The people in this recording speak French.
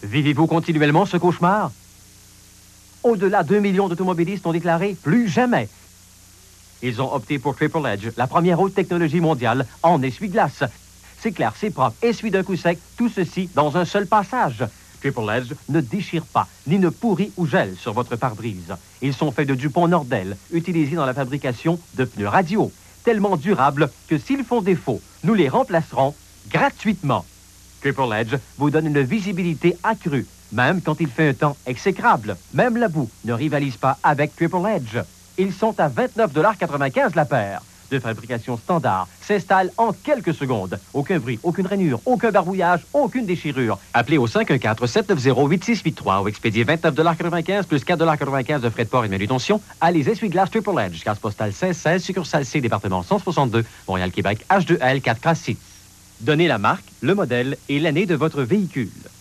Vivez-vous continuellement ce cauchemar? Au-delà d'1 million d'automobilistes ont déclaré plus jamais. Ils ont opté pour Triple Edge, la première haute technologie mondiale en essuie-glace. C'est clair, c'est propre, essuie d'un coup sec, tout ceci dans un seul passage. Triple Edge ne déchire pas, ni ne pourrit ou gèle sur votre pare-brise. Ils sont faits de Dupont Nordel, utilisés dans la fabrication de pneus radio, tellement durables que s'ils font défaut, nous les remplacerons gratuitement. Triple Edge vous donne une visibilité accrue, même quand il fait un temps exécrable. Même la boue ne rivalise pas avec Triple Edge. Ils sont à 29,95 $ la paire. De fabrication standard, s'installe en quelques secondes. Aucun bruit, aucune rainure, aucun barbouillage, aucune déchirure. Appelez au 514-790-8683 ou expédiez 29,95 $ plus 4,95 $ de frais de port et de manutention à les essuie-glaces Triple Edge, case postale 1616, succursale C, département 162, Montréal-Québec, H2L 4K6. Donnez la marque, le modèle et l'année de votre véhicule.